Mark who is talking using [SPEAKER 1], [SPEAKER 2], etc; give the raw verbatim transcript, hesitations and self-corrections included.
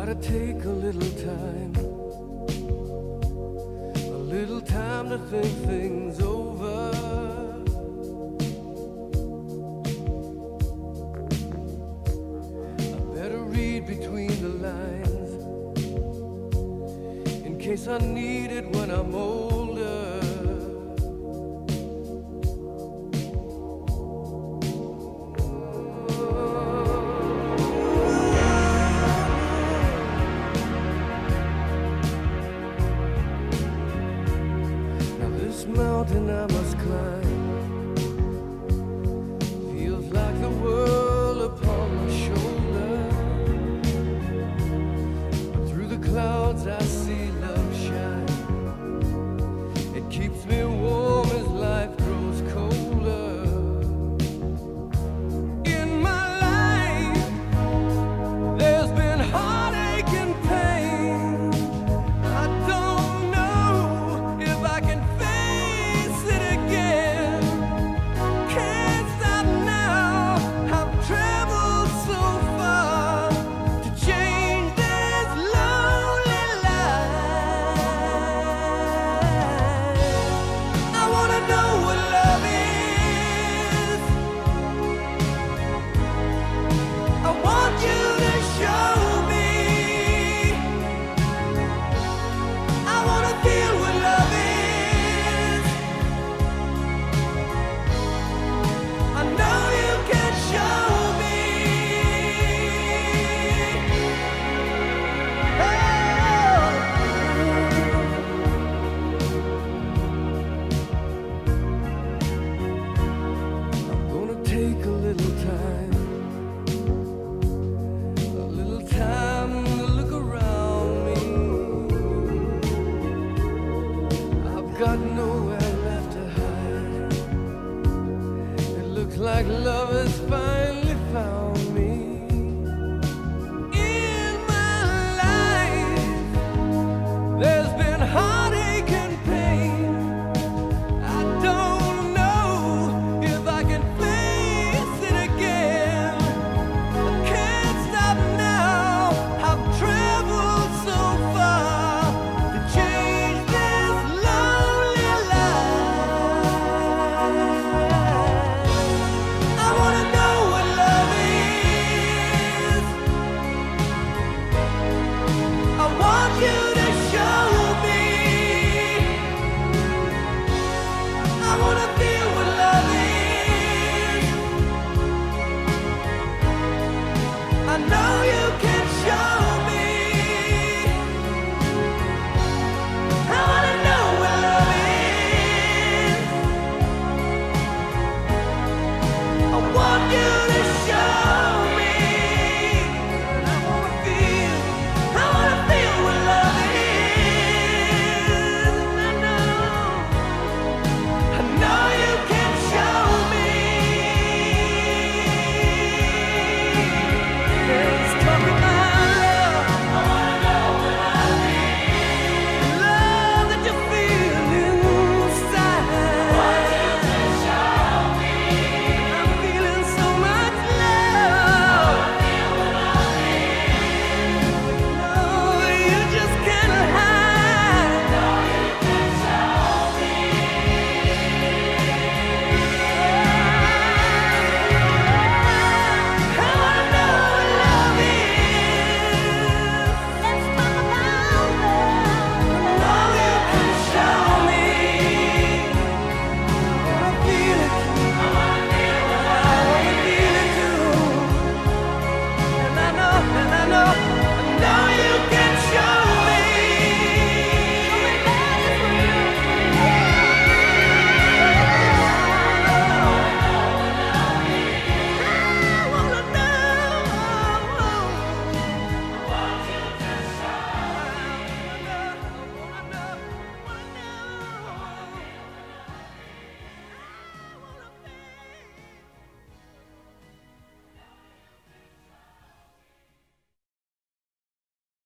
[SPEAKER 1] Gotta take a little time, a little time to think things over. I better read between the lines in case I need it when I'm older. This mountain I must climb feels like the world upon my shoulder. But through the clouds I see love shine. It keeps me warm as life grows colder. In my life there's been heartache and pain. I don't know if I can take a little time, a little time to look around me. I've got nowhere left to hide. It looks like love has finally found me. In my life there's been heartache and pain. I don't know if I can I know you can.